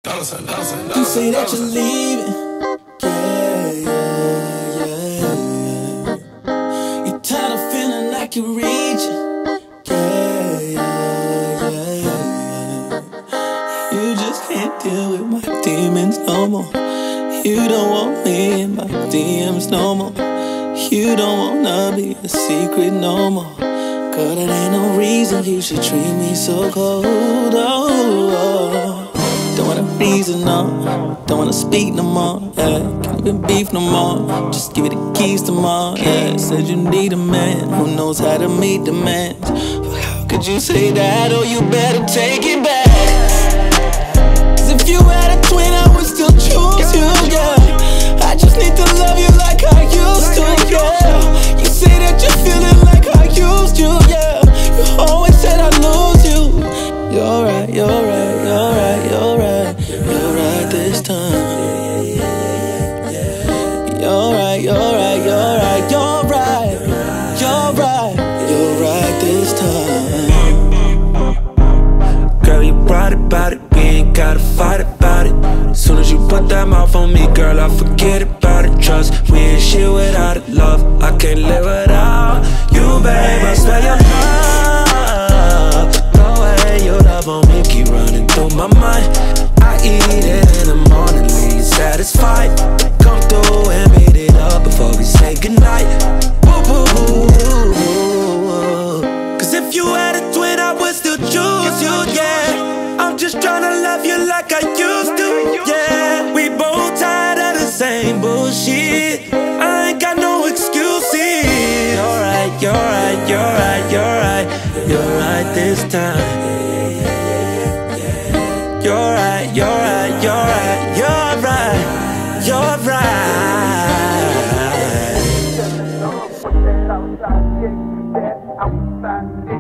You say that you're leaving, yeah. You're tired of feeling like you're reaching, yeah. You just can't deal with my demons no more. You don't want me in my DMs no more. You don't wanna be a secret no more. Girl, that ain't no reason you should treat me so cold. Oh. Don't wanna reason, no. Don't wanna speak no more, yeah. Can't even beef no more. Just give me the keys tomorrow, yeah. Said you need a man who knows how to meet demands. How could you say that? Oh, you better take it back. 'Cause if you had a twin, I would still choose you, yeah. I just need to love you like I used to, yeah. You say that you're feeling like I used you, yeah. You always said I'd lose you. You're right, you're right, you're right, you're right. You're right this time. You're right, you're right, you're right, you're right. You're right, you're right this time. Girl, you brought it, about it, we ain't gotta fight about it. Soon as you put that mouth on me, girl, I forget about it. Trust, we ain't shit without it. Love, I can't live without you, babe. I smell your love. The way you love on me keep running through my mind. I eat it in the morning, leave satisfied. Come through and beat it up before we say goodnight. Woo, woo, woo, woo. 'Cause if you had a twin, I would still choose you, yeah. I'm just tryna love you like I used to, yeah. We both tired of the same bullshit. I ain't got no excuses. You're right, you're right, you're right, you're right. You're right this time. You're right, you're right, you're right, you're right, you're right.